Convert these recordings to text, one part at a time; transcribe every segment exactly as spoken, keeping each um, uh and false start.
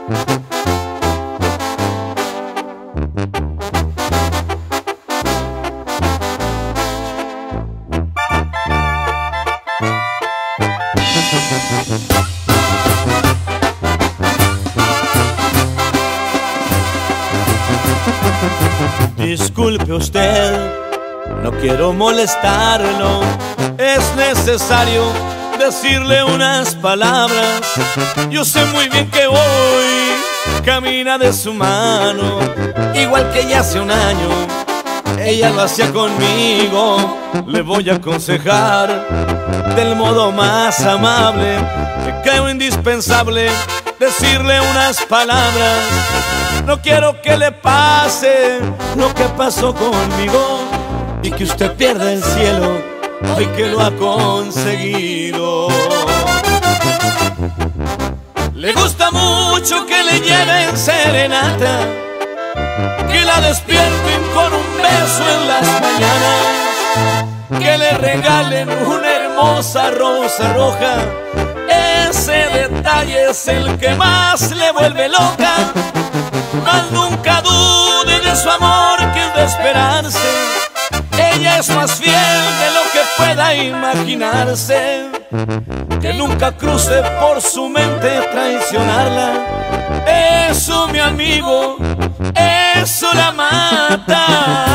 Disculpe usted, no quiero molestarlo. Es necesario decirle unas palabras. Yo sé muy bien que hoy camina de su mano, igual que ya hace un año ella lo hacía conmigo. Le voy a aconsejar del modo más amable, que creo indispensable decirle unas palabras. No quiero que le pase lo que pasó conmigo y que usted pierda el cielo hoy que lo ha conseguido. Le gusta mucho que le lleven serenata, que la despierten con un beso en las mañanas, que le regalen una hermosa rosa roja. Ese detalle es el que más le vuelve loca. Mas nunca dude de su amor, que es de esperarse. Ella es más fiel de lo que pueda imaginarse. Que nunca cruce por su mente traicionarla. Eso, mi amigo, eso la mata.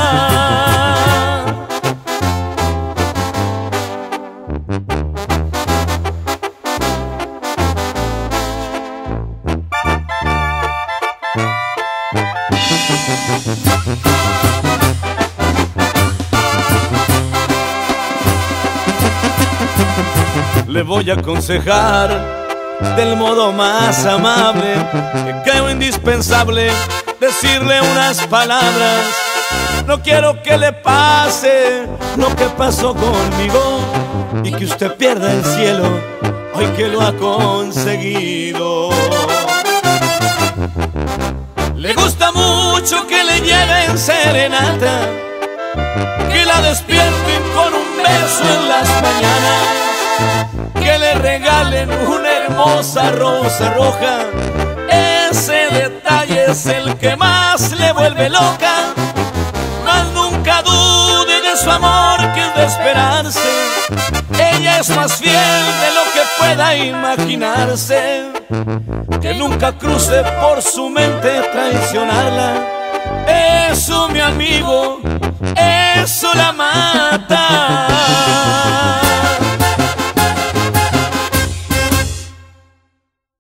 Le voy a aconsejar del modo más amable, que creo indispensable decirle unas palabras. No quiero que le pase lo que pasó conmigo y que usted pierda el cielo hoy que lo ha conseguido. Le gusta mucho que le lleven serenata, que la despierten con un beso en las mañanas, que le regalen una hermosa rosa roja. Ese detalle es el que más le vuelve loca. Mas nunca dude de su amor, que es de esperarse. Ella es más fiel de lo que pueda imaginarse. Que nunca cruce por su mente traicionarla. Eso, mi amigo, eso la mata.